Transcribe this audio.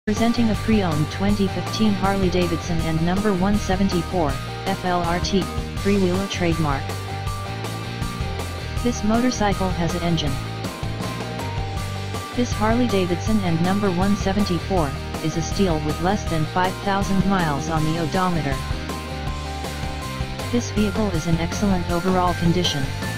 Presenting a pre-owned 2015 Harley-Davidson and number 174, FLRT, Freewheeler trademark. This motorcycle has an engine. This Harley-Davidson and number 174, is a steal with less than 5,000 miles on the odometer. This vehicle is in excellent overall condition.